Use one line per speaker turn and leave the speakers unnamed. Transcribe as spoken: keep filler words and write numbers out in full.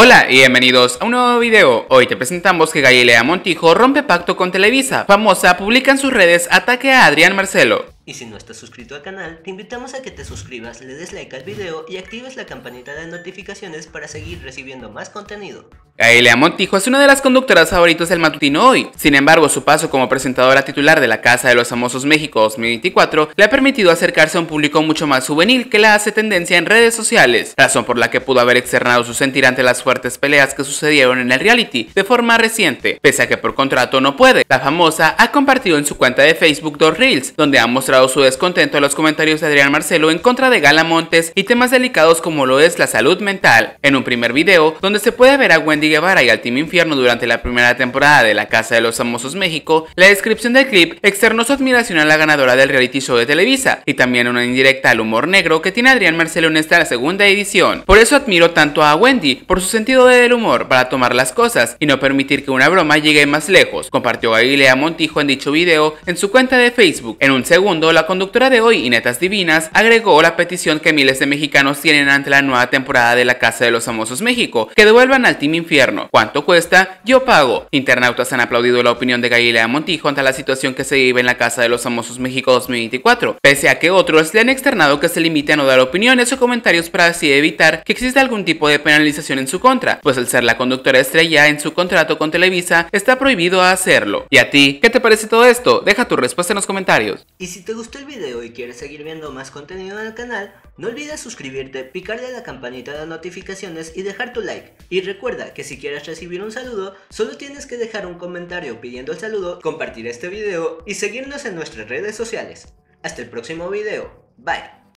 Hola y bienvenidos a un nuevo video. Hoy te presentamos que Galilea Montijo rompe pacto con Televisa. Famosa publica en sus redes ataque a Adrián Marcelo.
Y si no estás suscrito al canal, te invitamos a que te suscribas, le des like al video y actives la campanita de notificaciones para seguir recibiendo más contenido.
Galilea Montijo es una de las conductoras favoritas del matutino Hoy. Sin embargo, su paso como presentadora titular de la Casa de los Famosos México dos mil veinticuatro le ha permitido acercarse a un público mucho más juvenil que la hace tendencia en redes sociales, razón por la que pudo haber externado su sentir ante las fuertes peleas que sucedieron en el reality de forma reciente. Pese a que por contrato no puede, la famosa ha compartido en su cuenta de Facebook dos reels, donde ha mostrado su descontento a los comentarios de Adrián Marcelo en contra de Gala Montes y temas delicados como lo es la salud mental. En un primer video, donde se puede ver a Wendy Guevara y al Team Infierno durante la primera temporada de la Casa de los Famosos México, la descripción del clip externó su admiración a la ganadora del reality show de Televisa y también una indirecta al humor negro que tiene Adrián Marcelo en esta segunda edición. Por eso admiro tanto a Wendy, por su sentido del humor para tomar las cosas y no permitir que una broma llegue más lejos, compartió Galilea Montijo en dicho video en su cuenta de Facebook. En un segundo, la conductora de Hoy y Netas Divinas agregó la petición que miles de mexicanos tienen ante la nueva temporada de la Casa de los Famosos México, que devuelvan al Team Infierno. ¿Cuánto cuesta? Yo pago. Internautas han aplaudido la opinión de Galilea Montijo ante la situación que se vive en la Casa de los Famosos México dos mil veinticuatro, pese a que otros le han externado que se limite a no dar opiniones o comentarios para así evitar que exista algún tipo de penalización en su contra, pues al ser la conductora estrella en su contrato con Televisa está prohibido hacerlo. ¿Y a ti? ¿Qué te parece todo esto? Deja tu respuesta en los comentarios.
Y si te gustó el video y quieres seguir viendo más contenido en el canal, no olvides suscribirte, picarle a la campanita de notificaciones y dejar tu like. Y recuerda que si quieres recibir un saludo, solo tienes que dejar un comentario pidiendo el saludo, compartir este video y seguirnos en nuestras redes sociales. Hasta el próximo video. Bye.